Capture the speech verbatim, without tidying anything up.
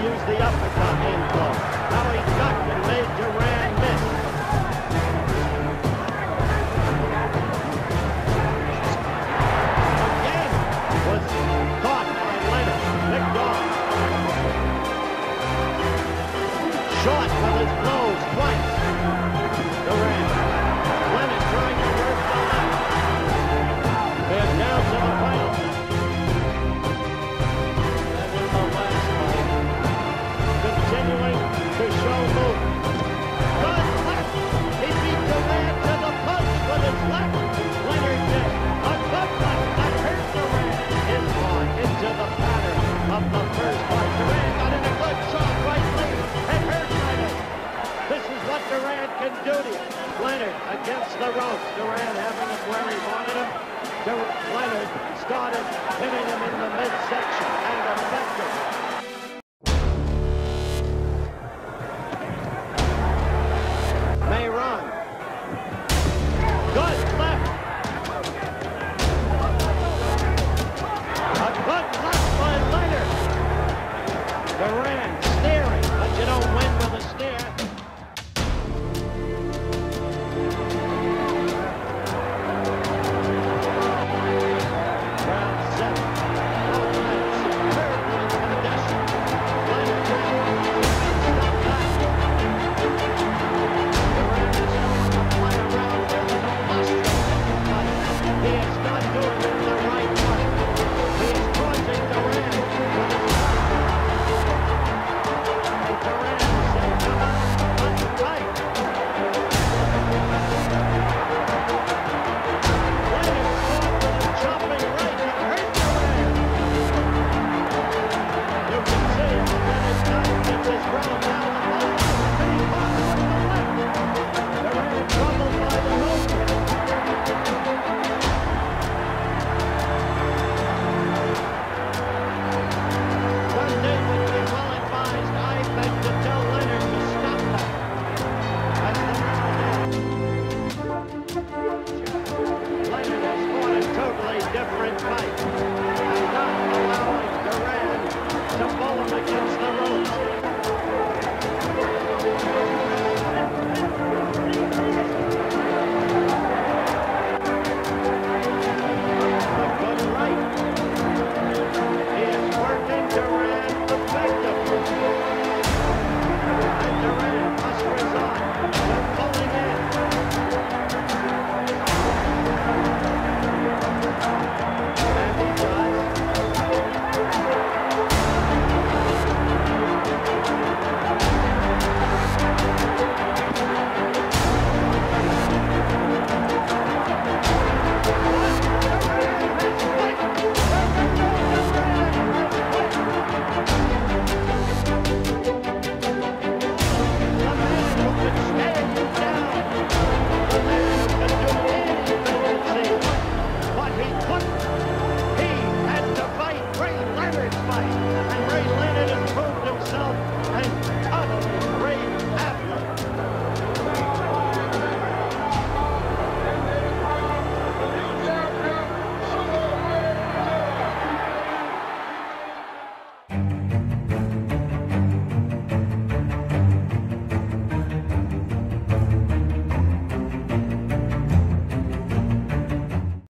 used the uppercut in close. Now he ducked and made Duran miss. Again was caught by Leonard. Picked off. Short with his blows twice. Duran. Leonard trying to work the left. They're down to the final. That was the last fight. Continuing to show move. Good left. He beat Duran to the punch with his left. Leonard did. A good left that hurt Duran. In on into the pattern of the first fight. Duran got in a good shot right lead. It hurt Leonard. This is what Duran can do to you. Leonard against the ropes. Duran having him where he wanted him. Leonard started hitting him in the midsection.